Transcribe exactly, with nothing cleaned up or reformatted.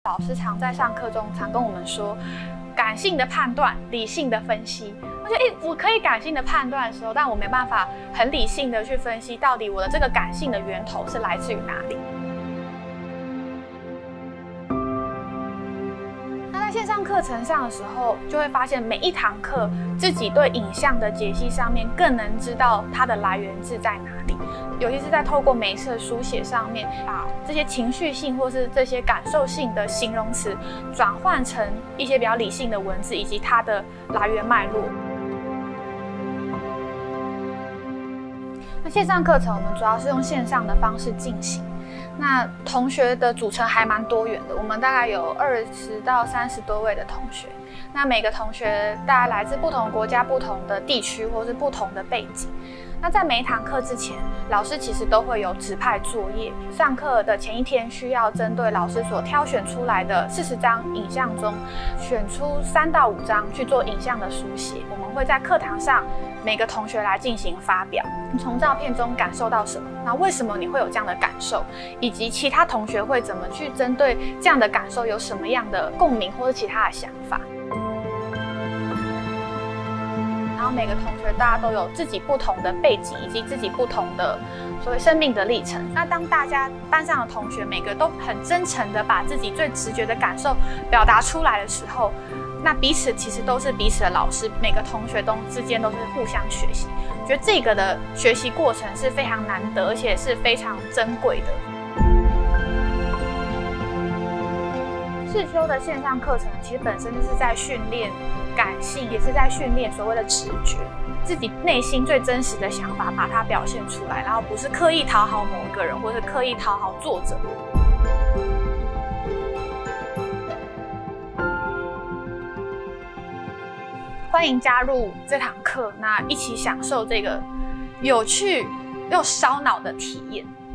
老师常在上课中常跟我们说，感性的判断，理性的分析。我觉得，哎，我可以感性的判断的时候，但我没办法很理性的去分析，到底我的这个感性的源头是来自于哪里。那在线上课程上的时候，就会发现每一堂课自己对影像的解析上面，更能知道它的来源自在哪里。尤其是在透过每一次的书写上面，把这些情绪性或是这些感受性的形容词转换成一些比较理性的文字，以及它的来源脉络。那线上课程我们主要是用线上的方式进行。那同学的组成还蛮多元的，我们大概有二十到三十多位的同学。那每个同学大概来自不同国家、不同的地区，或是不同的背景。那在每一堂课之前，老师其实都会有指派作业。上课的前一天，需要针对老师所挑选出来的四十张影像中，选出三到五张去做影像的书写。我们会在课堂上每个同学来进行发表。你从照片中感受到什么？那为什么你会有这样的感受？以及其他同学会怎么去针对这样的感受有什么样的共鸣或者其他的想法？然后每个同学大家都有自己不同的背景以及自己不同的所谓生命的历程。那当大家班上的同学每个都很真诚的把自己最直觉的感受表达出来的时候，那彼此其实都是彼此的老师，每个同学都之间都是互相学习。我觉得这个的学习过程是非常难得，而且是非常珍贵的。视修的线上课程其实本身就是在训练感性，也是在训练所谓的直觉，自己内心最真实的想法把它表现出来，然后不是刻意讨好某一个人，或是刻意讨好作者。欢迎加入这堂课，那一起享受这个有趣又烧脑的体验。